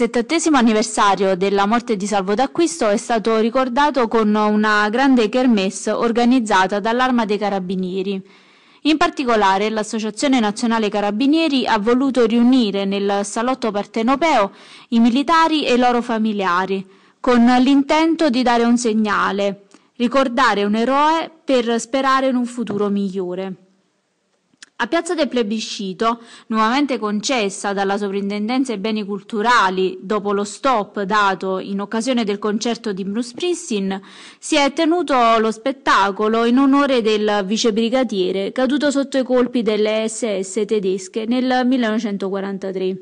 70° anniversario della morte di Salvo D'Acquisto è stato ricordato con una grande kermesse organizzata dall'Arma dei Carabinieri. In particolare l'Associazione Nazionale Carabinieri ha voluto riunire nel salotto partenopeo i militari e i loro familiari, con l'intento di dare un segnale, ricordare un eroe per sperare in un futuro migliore. A Piazza del Plebiscito, nuovamente concessa dalla Soprintendenza ai Beni Culturali dopo lo stop dato in occasione del concerto di Bruce Springsteen, si è tenuto lo spettacolo in onore del vicebrigadiere caduto sotto i colpi delle SS tedesche nel 1943.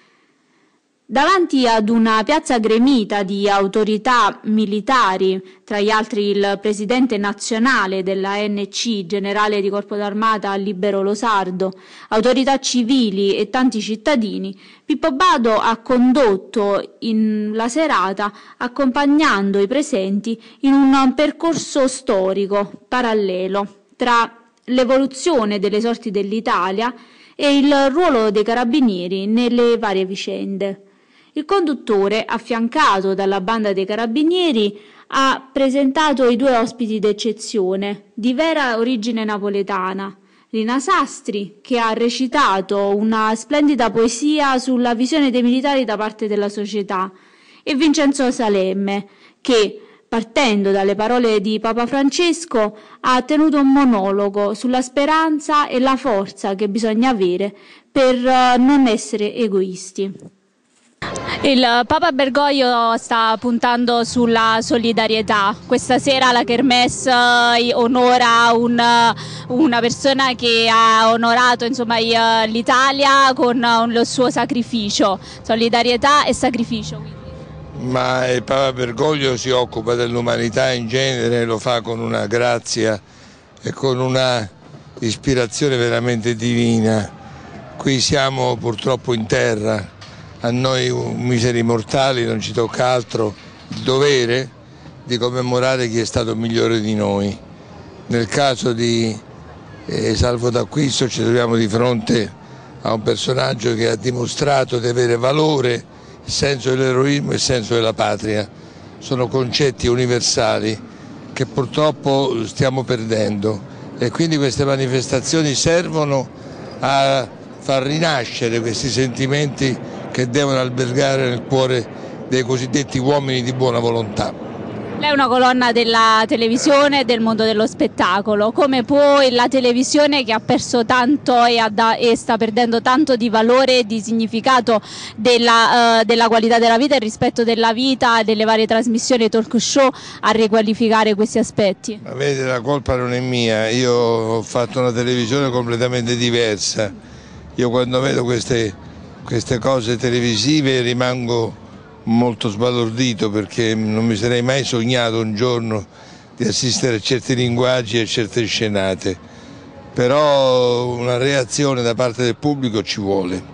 Davanti ad una piazza gremita di autorità militari, tra gli altri il presidente nazionale della ANC, generale di corpo d'armata Libero Losardo, autorità civili e tanti cittadini, Pippo Baudo ha condotto la serata accompagnando i presenti in un percorso storico parallelo tra l'evoluzione delle sorti dell'Italia e il ruolo dei carabinieri nelle varie vicende. Il conduttore, affiancato dalla banda dei carabinieri, ha presentato i due ospiti d'eccezione, di vera origine napoletana, Rina Sastri, che ha recitato una splendida poesia sulla visione dei militari da parte della società, e Vincenzo Salemme, che, partendo dalle parole di Papa Francesco, ha tenuto un monologo sulla speranza e la forza che bisogna avere per non essere egoisti. Il Papa Bergoglio sta puntando sulla solidarietà. Questa sera la Kermesse onora una persona che ha onorato l'Italia con il suo sacrificio, solidarietà e sacrificio. Ma il Papa Bergoglio si occupa dell'umanità in genere, lo fa con una grazia e con una ispirazione veramente divina. Qui siamo purtroppo in terra. A noi miseri mortali non ci tocca altro il dovere di commemorare chi è stato migliore di noi. Nel caso di Salvo D'Acquisto ci troviamo di fronte a un personaggio che ha dimostrato di avere valore, il senso dell'eroismo e il senso della patria. Sono concetti universali che purtroppo stiamo perdendo e quindi queste manifestazioni servono a far rinascere questi sentimenti che devono albergare nel cuore dei cosiddetti uomini di buona volontà. Lei è una colonna della televisione e del mondo dello spettacolo. Come può la televisione, che ha perso tanto e sta perdendo tanto di valore e di significato della qualità della vita e rispetto della vita, delle varie trasmissioni e talk show, a riqualificare questi aspetti? Ma vede, la colpa non è mia, io ho fatto una televisione completamente diversa. Io quando vedo queste cose televisive rimango molto sbalordito, perché non mi sarei mai sognato un giorno di assistere a certi linguaggi e a certe scenate, però una reazione da parte del pubblico ci vuole.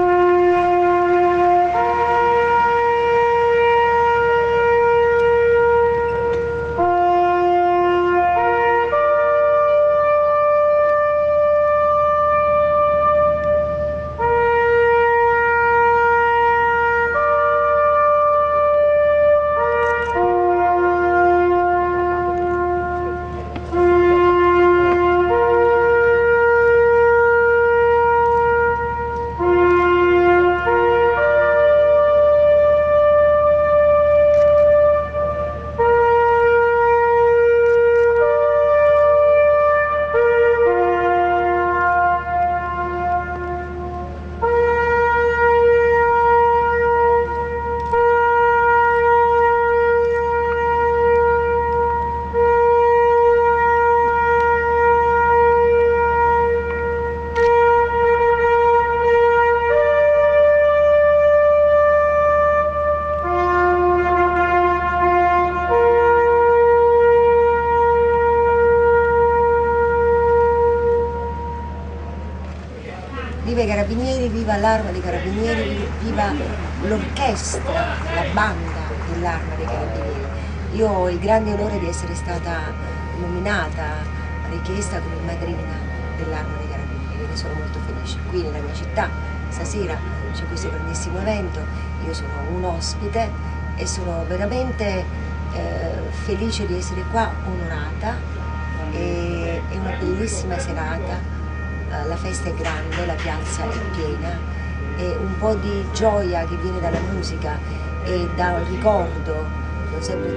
Viva i Carabinieri, viva l'Arma dei Carabinieri, viva l'orchestra, la banda dell'Arma dei Carabinieri. Io ho il grande onore di essere stata nominata, richiesta come madrina dell'Arma dei Carabinieri, ne sono molto felice. Qui nella mia città stasera c'è questo grandissimo evento, io sono un ospite e sono veramente felice di essere qua, onorata, è una bellissima serata, la festa è grande, la piazza è piena, e un po' di gioia che viene dalla musica e da un ricordo, non sempre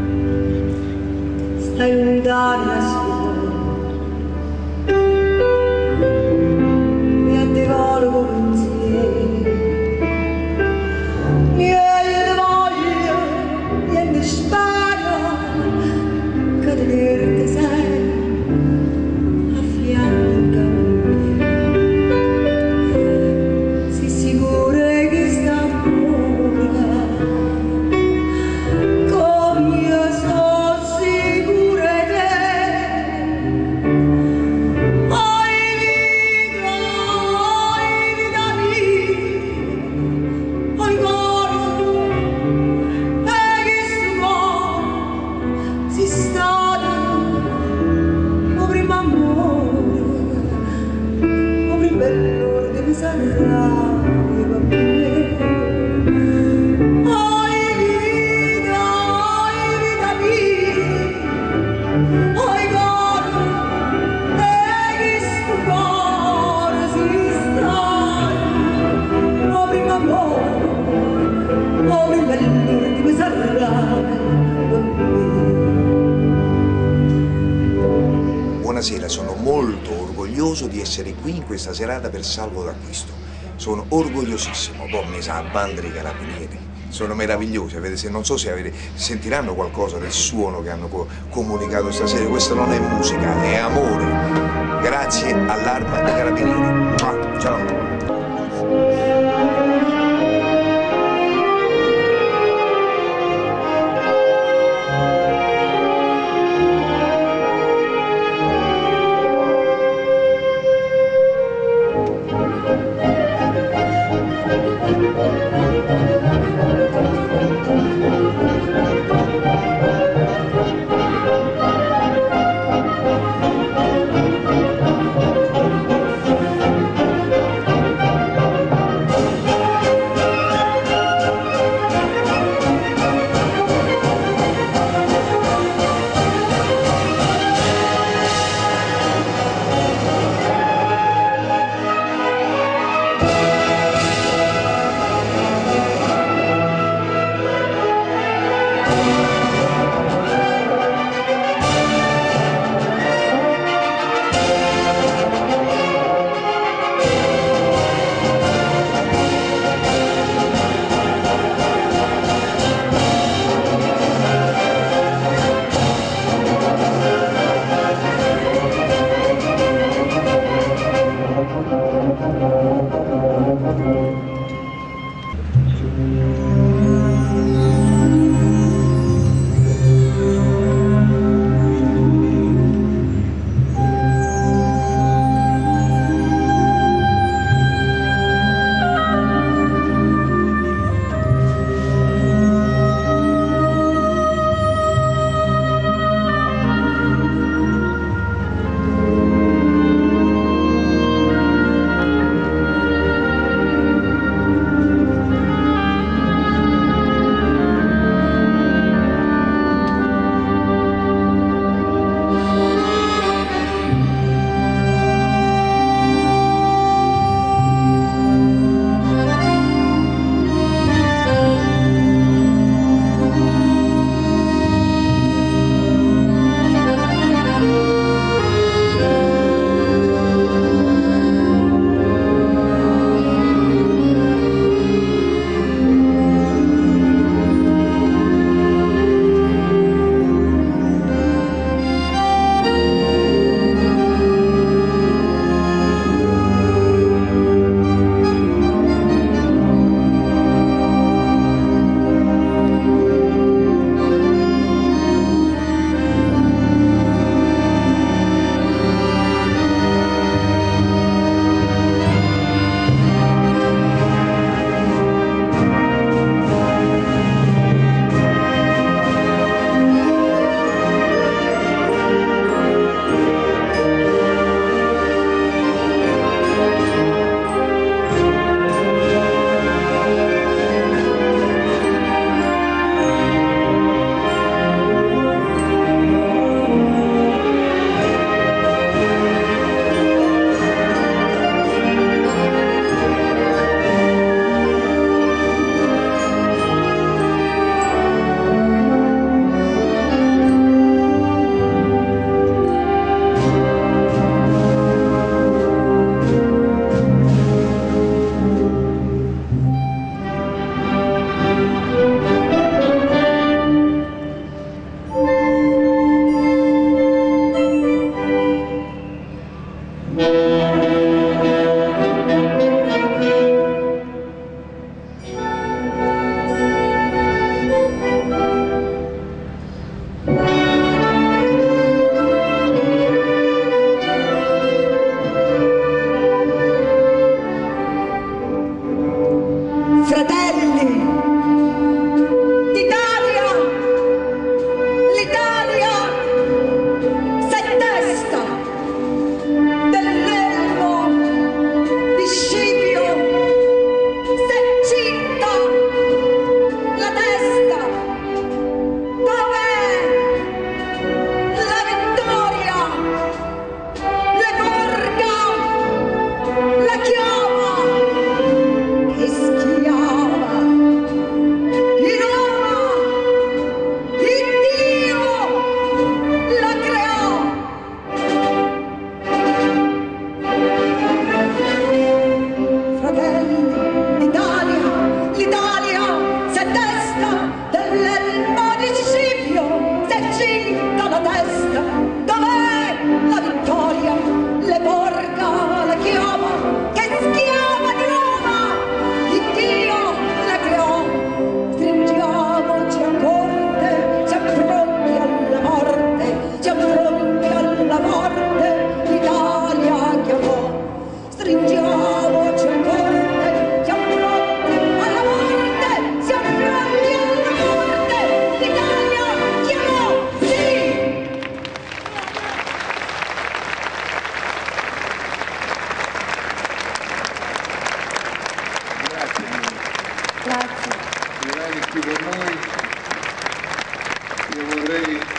stai lontana e a te volo pensieri, niente voglia, niente spara, che tenerti sei a fianco a me, si sicura che sta buona, come io sto sicura di te. Buonasera, sono molto orgoglioso di essere qui in questa serata per Salvo d'acquisto. Sono orgogliosissimo, poi mi sa a banda dei carabinieri. Sono meravigliosi, non so se sentiranno qualcosa del suono che hanno comunicato stasera. Questo non è musica, è amore. Grazie all'Arma dei Carabinieri. Ciao.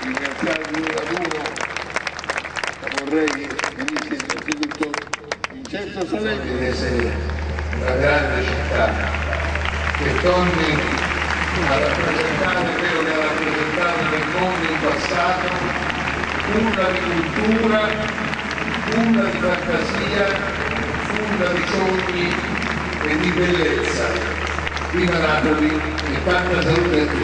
ringraziarvi uno ad uno, vorrei che venisse innanzitutto Vincenzo Saletti di essere una grande città che torni a rappresentare quello che ha rappresentato nel mondo in passato, una di cultura, una di fantasia, una di sogni e di bellezza. Viva Napoli e tanta salute a tutti.